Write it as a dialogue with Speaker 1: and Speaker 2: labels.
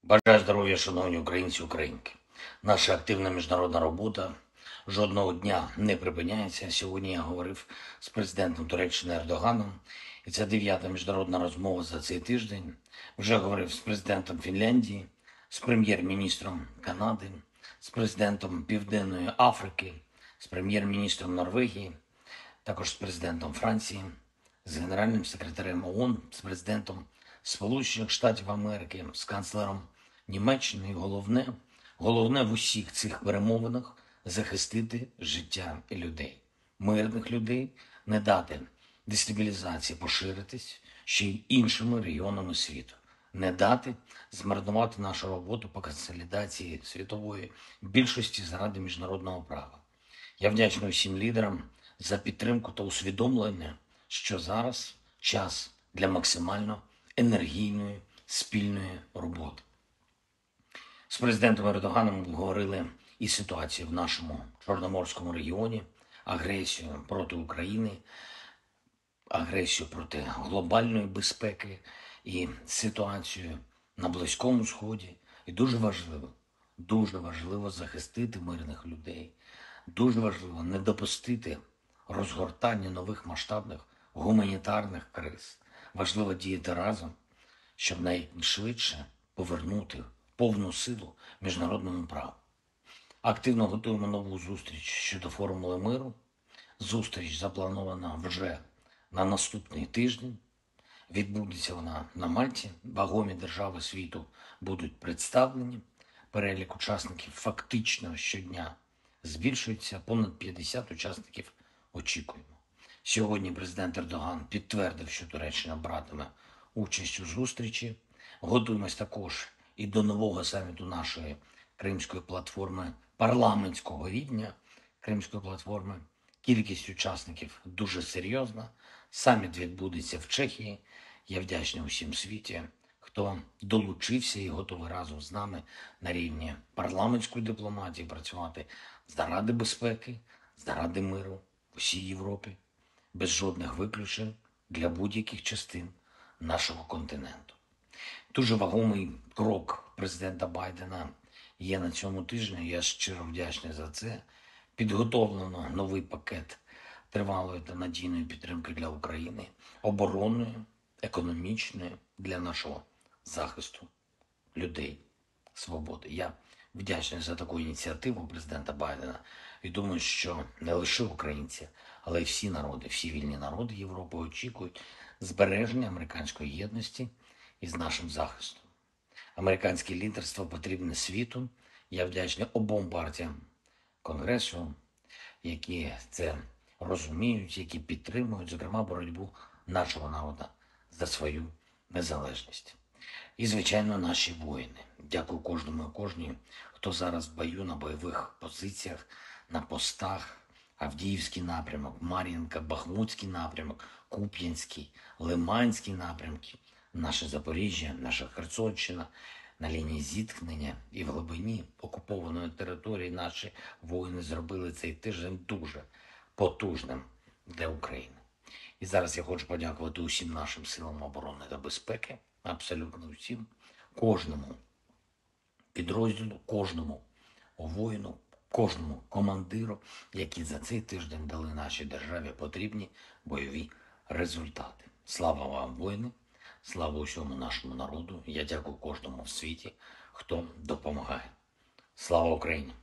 Speaker 1: Бажаю здоров'я, шановні українці і українки. Наша активна міжнародна робота жодного дня не припиняється. Сьогодні я говорив з президентом Туреччини Ердоганом, і це 9-та міжнародна розмова за цей тиждень. Вже говорив з президентом Фінляндії, з прем'єр-міністром Канади, з президентом Південної Африки, з прем'єр-міністром Норвегії, також з президентом Франції, з генеральним секретарем ООН, з президентом Сполучених Штатів Америки, з канцлером Німеччини. І головне в усіх цих перемовинах захистити життя людей, мирних людей, не дати дестабілізації поширитись ще й іншими регіонами світу, не дати змарнувати нашу роботу по консолідації світової більшості заради міжнародного права. Я вдячний усім лідерам за підтримку та усвідомлення, що зараз час для максимально енергійної спільної роботи. З президентом Ердоганом говорили і ситуацію в нашому Чорноморському регіоні, агресію проти України, агресію проти глобальної безпеки і ситуацію на Близькому Сході. І дуже важливо захистити мирних людей. Дуже важливо не допустити розгортання нових масштабних гуманітарних криз. Важливо діяти разом, щоб найшвидше повернути повну силу міжнародному праву. Активно готуємо нову зустріч щодо формули миру. Зустріч запланована вже на наступний тиждень. Відбудеться вона на Мальті. Вагомі держави світу будуть представлені. Перелік учасників фактично щодня збільшується. Понад 50 учасників очікуємо. Сьогодні президент Ердоган підтвердив, що Туреччина братиме участь у зустрічі. Готуємось також і до нового саміту нашої Кримської платформи парламентського рівня. Кримської платформи. Кількість учасників дуже серйозна. Саміт відбудеться в Чехії. Я вдячний усім світі, хто долучився і готовий разом з нами на рівні парламентської дипломатії працювати заради безпеки, заради миру в усій Європі, без жодних виключень для будь-яких частин нашого континенту. Дуже вагомий крок президента Байдена є на цьому тижні. Я щиро вдячний за це. Підготовлено новий пакет тривалої та надійної підтримки для України, оборонної, економічної, для нашого захисту людей, свободи. Я вдячний за таку ініціативу президента Байдена і думаю, що не лише українці, але й всі народи, всі вільні народи Європи очікують збереження американської єдності із нашим захистом. Американське лідерство потрібне світу. Я вдячний обом партіям Конгресу, які це розуміють, які підтримують, зокрема, боротьбу нашого народу за свою незалежність. І, звичайно, наші воїни. Дякую кожному і кожній, хто зараз в бою на бойових позиціях, на постах. Авдіївський напрямок, Мар'їнка, Бахмутський напрямок, Куп'янський, Лиманський напрямки, наше Запоріжжя, наша Херсонщина, на лінії зіткнення і в глибині окупованої території наші воїни зробили цей тиждень дуже потужним для України. І зараз я хочу подякувати усім нашим силам оборони та безпеки, абсолютно усім, кожному підрозділу, кожному воїну, кожному командиру, які за цей тиждень дали нашій державі потрібні бойові результати. Слава вам, воїни! Слава усьому нашому народу. Я дякую кожному в світі, хто допомагає. Слава Україні!